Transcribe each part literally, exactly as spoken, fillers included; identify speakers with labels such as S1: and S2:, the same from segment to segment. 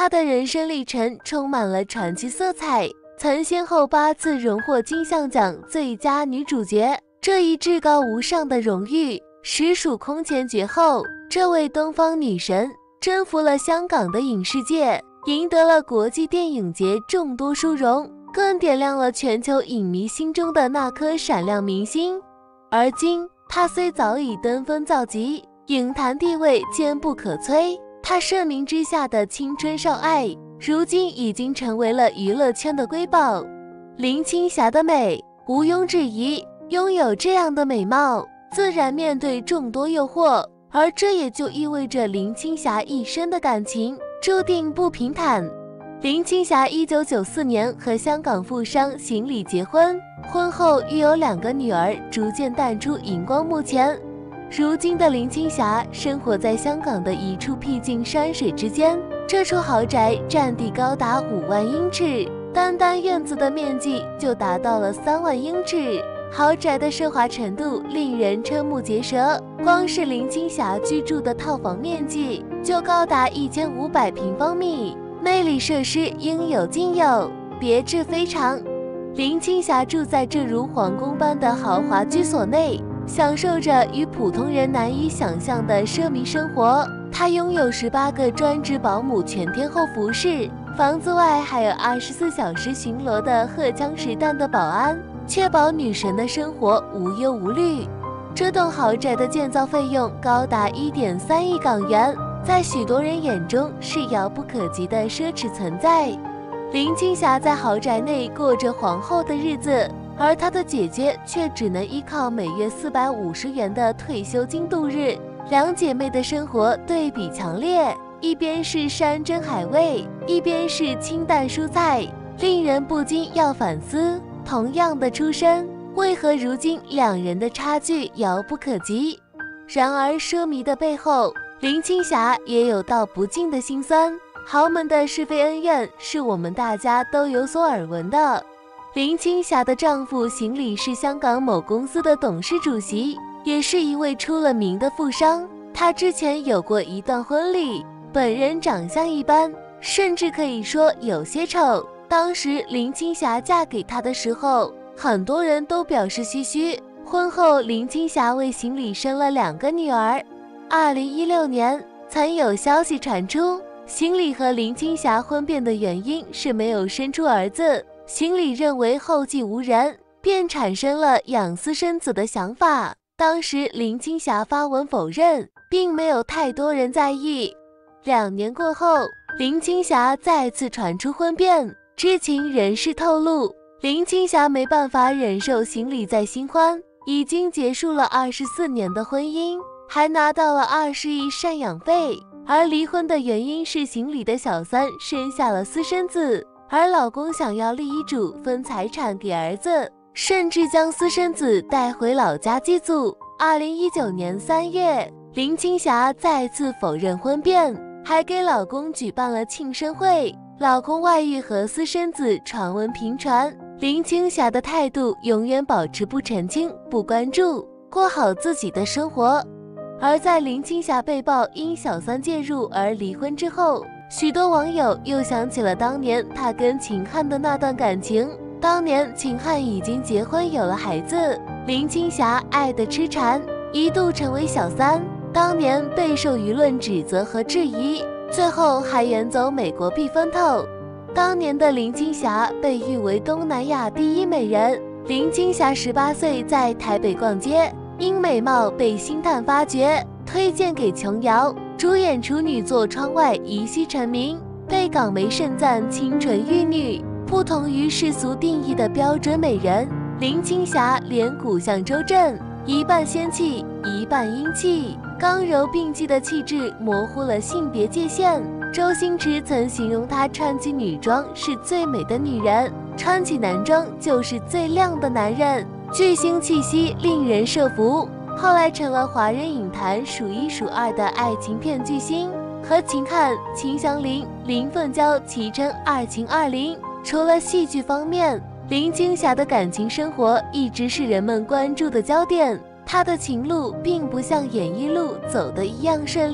S1: 她的人生历程充满了传奇色彩，曾先后八次荣获金像奖最佳女主角，这一至高无上的荣誉实属空前绝后。这位东方女神征服了香港的影视界，赢得了国际电影节众多殊荣，更点亮了全球影迷心中的那颗闪亮明星。而今她虽早已登峰造极，影坛地位坚不可摧，她盛名之下的青春少爱如今已经成为了娱乐圈的瑰宝。林青霞的美毋庸置疑，拥有这样的美貌，自然面对众多诱惑，而这也就意味着林青霞一生的感情注定不平坦。林青霞一九九四年和香港富商行礼结婚，婚后育有两个女儿，逐渐淡出荧光幕前。如今的林青霞生活在香港的一处僻静山水之间，这处豪宅占地高达五万英尺，单单院子的面积就达到了三万英尺。豪宅的奢华程度令人瞠目结舌，光是林青霞居住的套房面积就高达一千五百平方米，内里设施应有尽有，别致非常。林青霞住在这如皇宫般的豪华居所内，享受着与普通人难以想象的奢靡生活。她拥有十八个专职保姆全天候服侍，房子外还有二十四小时巡逻的荷枪实弹的保安，确保女神的生活无忧无虑。这栋豪宅的建造费用高达 一点三亿港元，在许多人眼中是遥不可及的奢侈存在。林青霞在豪宅内过着皇后的日子，而她的姐姐却只能依靠每月四百五十元的退休金度日。两姐妹的生活对比强烈，一边是山珍海味，一边是清淡蔬菜，令人不禁要反思，同样的出身，为何如今两人的差距遥不可及？然而奢靡的背后，林青霞也有道不尽的辛酸。豪门的是非恩怨是我们大家都有所耳闻的。林青霞的丈夫行礼是香港某公司的董事主席，也是一位出了名的富商。他之前有过一段婚礼，本人长相一般，甚至可以说有些丑。当时林青霞嫁给他的时候，很多人都表示唏嘘。婚后林青霞为行礼生了两个女儿。二零一六年曾有消息传出，行礼和林青霞婚变的原因是没有生出儿子，行礼认为后继无人，便产生了养私生子的想法。当时林青霞发文否认，并没有太多人在意。两年过后，林青霞再次传出婚变，知情人士透露，林青霞没办法忍受行礼再新欢，已经结束了二十四年的婚姻，还拿到了二十亿赡养费。而离婚的原因是行礼的小三生下了私生子，而老公想要立遗嘱分财产给儿子，甚至将私生子带回老家祭祖。二零一九年三月，林青霞再次否认婚变，还给老公举办了庆生会。老公外遇和私生子传闻频传，林青霞的态度永远保持不澄清、不关注，过好自己的生活。而在林青霞被曝因小三介入而离婚之后，许多网友又想起了当年她跟秦汉的那段感情。当年秦汉已经结婚有了孩子，林青霞爱得痴缠，一度成为小三，当年备受舆论指责和质疑，最后还远走美国避风头。当年的林青霞被誉为东南亚第一美人。林青霞十八岁在台北逛街，因美貌被星探发掘，推荐给琼瑶，主演处女作《窗外》一夕成名，被港媒盛赞清纯玉女。不同于世俗定义的标准美人，林青霞脸骨像周正，一半仙气，一半阴气，刚柔并济的气质模糊了性别界限。周星驰曾形容她穿起女装是最美的女人，穿起男装就是最靓的男人，巨星气息令人摄服。后来成了华人影坛数一数二的爱情片巨星，和秦汉、秦祥林、林凤娇齐称二秦二林。除了戏剧方面，林青霞的感情生活一直是人们关注的焦点。她的情路并不像演艺路走的一样顺利，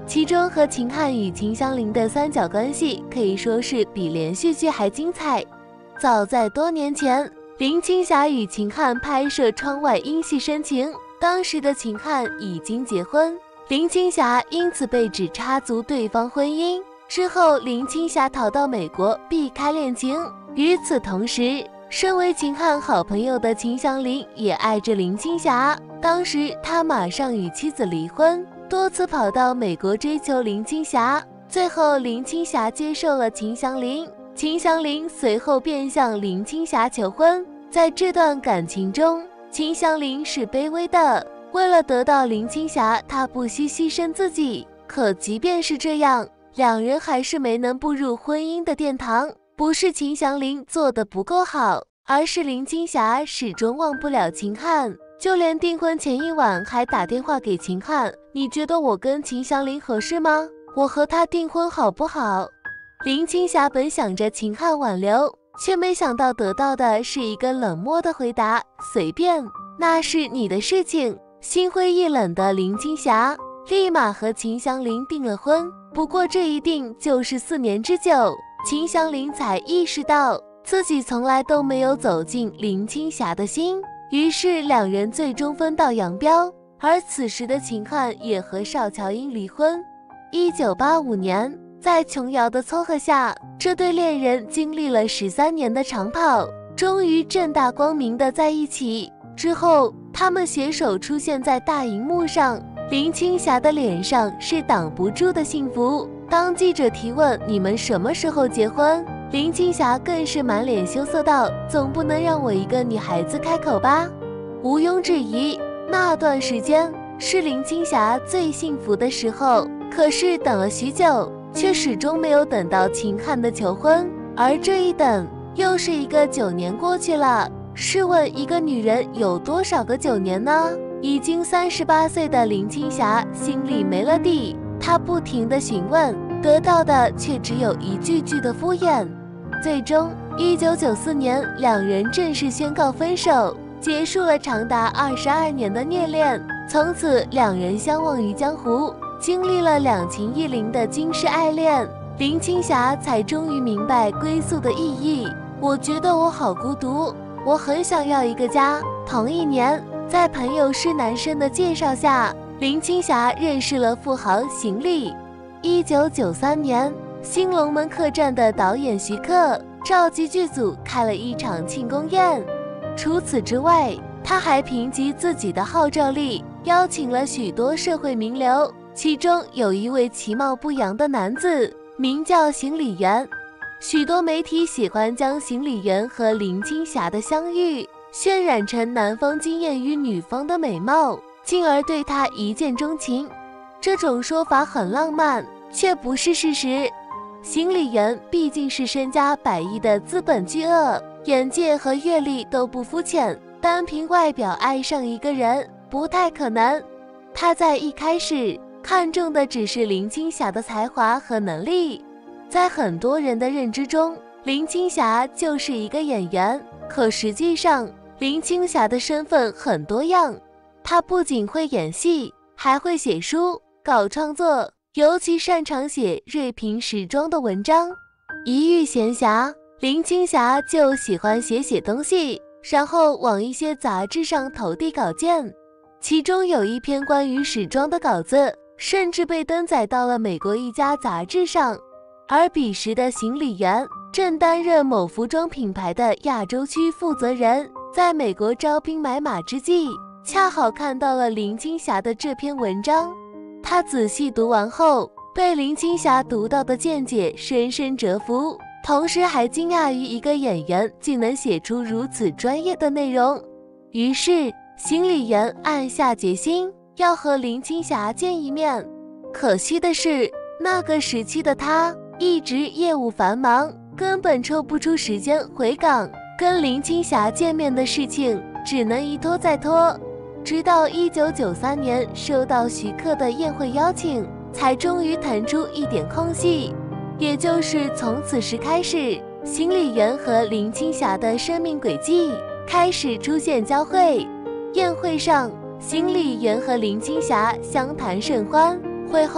S1: 其中和秦汉与秦香菱的三角关系可以说是比连续剧还精彩。早在多年前，林青霞与秦汉拍摄《窗外因戏生情》，当时的秦汉已经结婚，林青霞因此被指插足对方婚姻。之后，林青霞逃到美国避开恋情。与此同时，身为秦汉好朋友的秦祥林也爱着林青霞，当时他马上与妻子离婚，多次跑到美国追求林青霞，最后林青霞接受了秦祥林，秦祥林随后便向林青霞求婚。在这段感情中，秦祥林是卑微的，为了得到林青霞，他不惜牺牲自己。可即便是这样，两人还是没能步入婚姻的殿堂。不是秦祥林做得不够好，而是林青霞始终忘不了秦汉，就连订婚前一晚还打电话给秦汉，你觉得我跟秦祥林合适吗？我和他订婚好不好？林青霞本想着秦汉挽留，却没想到得到的是一个冷漠的回答，随便，那是你的事情。心灰意冷的林青霞立马和秦祥林订了婚，不过这一订就是四年之久。秦祥林才意识到自己从来都没有走进林青霞的心，于是两人最终分道扬镳。而此时的秦汉也和邵乔英离婚。一九八五年，在琼瑶的撮合下，这对恋人经历了十三年的长跑，终于正大光明的在一起。之后，他们携手出现在大荧幕上，林青霞的脸上是挡不住的幸福。当记者提问你们什么时候结婚，林青霞更是满脸羞涩道，总不能让我一个女孩子开口吧。毋庸置疑，那段时间是林青霞最幸福的时候。可是等了许久，却始终没有等到秦汉的求婚，而这一等又是一个九年过去了。试问一个女人有多少个九年呢？已经三十八岁的林青霞心里没了底，她不停地询问，得到的却只有一句句的敷衍。最终一九九四年，两人正式宣告分手，结束了长达二十二年的虐恋。从此两人相忘于江湖，经历了两情一灵的惊世爱恋，林青霞才终于明白归宿的意义。我觉得我好孤独，我很想要一个家。同一年，在朋友施南生的介绍下，林青霞认识了富豪邢理。一九九三年，新龙门客栈的导演徐克召集剧组开了一场庆功宴。除此之外，他还凭借自己的号召力，邀请了许多社会名流，其中有一位其貌不扬的男子，名叫邢理元。许多媒体喜欢将邢理元和林青霞的相遇渲染成男方惊艳于女方的美貌，进而对她一见钟情。这种说法很浪漫，却不是事实。邢理元毕竟是身家百亿的资本巨鳄，眼界和阅历都不肤浅，单凭外表爱上一个人不太可能。他在一开始看中的只是林青霞的才华和能力。在很多人的认知中，林青霞就是一个演员，可实际上林青霞的身份很多样。她不仅会演戏，还会写书、搞创作，尤其擅长写锐评时装的文章。一遇闲暇，林青霞就喜欢写写东西，然后往一些杂志上投递稿件。其中有一篇关于时装的稿子，甚至被登载到了美国一家杂志上。而彼时的邢理元正担任某服装品牌的亚洲区负责人，在美国招兵买马之际，恰好看到了林青霞的这篇文章。他仔细读完后，被林青霞独到的见解深深折服，同时还惊讶于一个演员竟能写出如此专业的内容。于是邢理元暗下决心要和林青霞见一面。可惜的是，那个时期的他一直业务繁忙，根本抽不出时间回港，跟林青霞见面的事情只能一拖再拖。直到一九九三年收到徐克的宴会邀请，才终于腾出一点空隙。也就是从此时开始，邢理元和林青霞的生命轨迹开始出现交汇。宴会上，邢理元和林青霞相谈甚欢，会后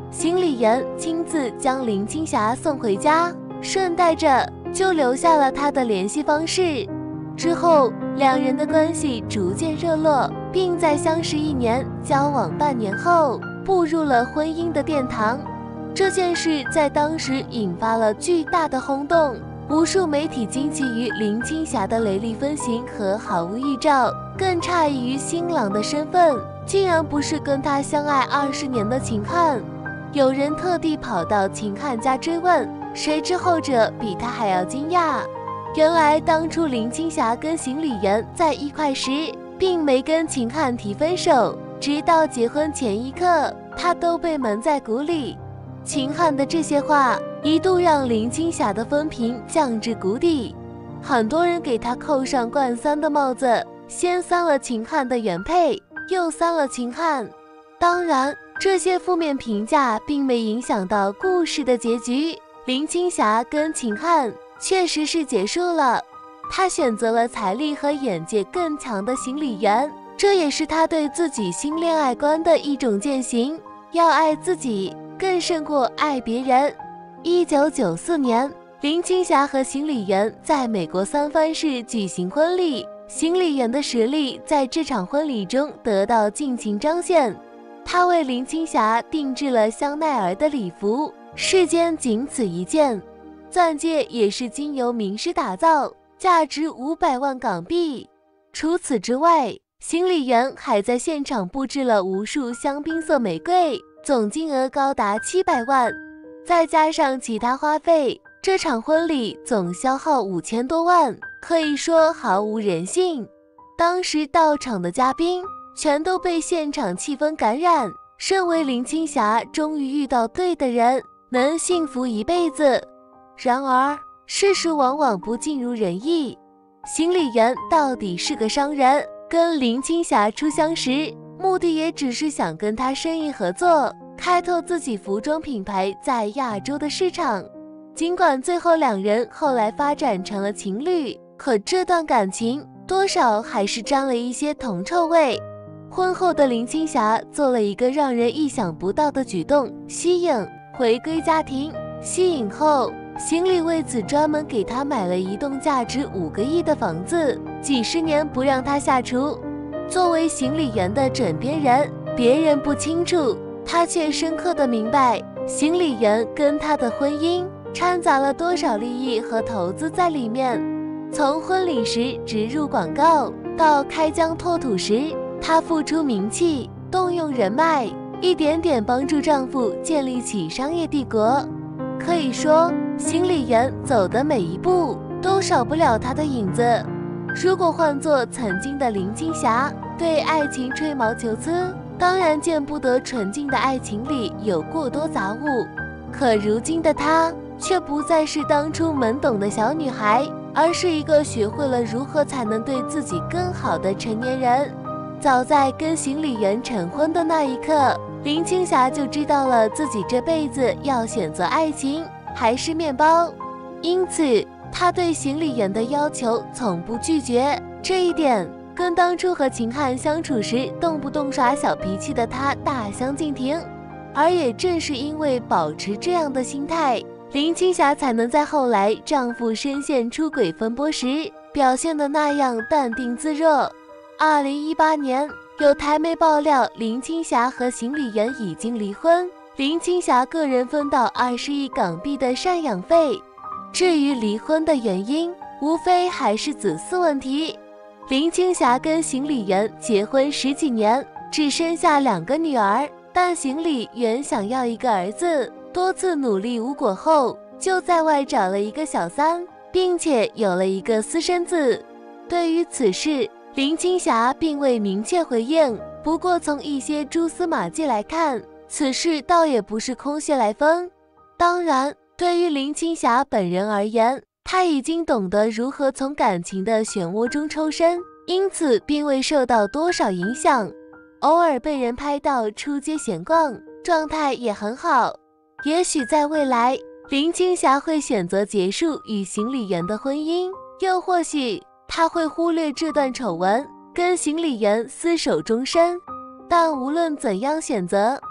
S1: 行李员亲自将林青霞送回家，顺带着就留下了她的联系方式。之后，两人的关系逐渐热络，并在相识一年、交往半年后步入了婚姻的殿堂。这件事在当时引发了巨大的轰动，无数媒体惊奇于林青霞的雷厉风行和毫无预兆，更诧异于新郎的身份竟然不是跟他相爱二十年的秦汉。有人特地跑到秦汉家追问，谁知后者比他还要惊讶。原来当初林青霞跟行李员在一块时，并没跟秦汉提分手，直到结婚前一刻，他都被蒙在鼓里。秦汉的这些话一度让林青霞的风评降至谷底，很多人给他扣上冠三的帽子，先删了秦汉的原配，又删了秦汉。当然，这些负面评价并没影响到故事的结局，林青霞跟秦汉确实是结束了，他选择了财力和眼界更强的行李员，这也是他对自己新恋爱观的一种践行，要爱自己更胜过爱别人。一九九四年，林青霞和行李员在美国三藩市举行婚礼，行李员的实力在这场婚礼中得到尽情彰显，他为林青霞定制了香奈儿的礼服，世间仅此一件。钻戒也是经由名师打造，价值五百万港币。除此之外，行李员还在现场布置了无数香槟色玫瑰，总金额高达七百万。再加上其他花费，这场婚礼总消耗五千多万，可以说毫无人性。当时到场的嘉宾全都被现场气氛感染，认为林青霞终于遇到对的人，能幸福一辈子。然而，事实往往不尽如人意。行李员到底是个商人，跟林青霞初相识，目的也只是想跟她生意合作，开拓自己服装品牌在亚洲的市场。尽管最后两人后来发展成了情侣，可这段感情多少还是沾了一些铜臭味。婚后的林青霞做了一个让人意想不到的举动，吸引回归家庭。吸引后，行李为此专门给他买了一栋价值五个亿的房子，几十年不让他下厨。作为行李员的枕边人，别人不清楚，他却深刻的明白，行李员跟他的婚姻掺杂了多少利益和投资在里面。从婚礼时植入广告，到开疆拓土时，她付出名气，动用人脉，一点点帮助丈夫建立起商业帝国。可以说，行李员走的每一步都少不了她的影子。如果换作曾经的林青霞，对爱情吹毛求疵，当然见不得纯净的爱情里有过多杂物。可如今的她却不再是当初懵懂的小女孩，而是一个学会了如何才能对自己更好的成年人。早在跟行李员成婚的那一刻，林青霞就知道了自己这辈子要选择爱情还是面包，因此她对行李员的要求从不拒绝。这一点跟当初和秦汉相处时动不动耍小脾气的她大相径庭。而也正是因为保持这样的心态，林青霞才能在后来丈夫深陷出轨风波时表现得那样淡定自若。二零一八年，有台媒爆料林青霞和行李员已经离婚，林青霞个人分到二十亿港币的赡养费。至于离婚的原因，无非还是子嗣问题。林青霞跟行李员结婚十几年，只生下两个女儿，但行李原想要一个儿子，多次努力无果后，就在外找了一个小三，并且有了一个私生子。对于此事，林青霞并未明确回应，不过从一些蛛丝马迹来看，此事倒也不是空穴来风。当然，对于林青霞本人而言，她已经懂得如何从感情的漩涡中抽身，因此并未受到多少影响。偶尔被人拍到出街闲逛，状态也很好。也许在未来，林青霞会选择结束与行李员的婚姻，又或许她会忽略这段丑闻，跟行李员厮守终身。但无论怎样选择，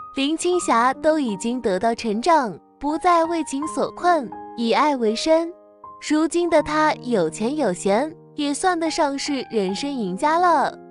S1: 林青霞都已经得到成长，不再为情所困，以爱为生。如今的她有钱有闲，也算得上是人生赢家了。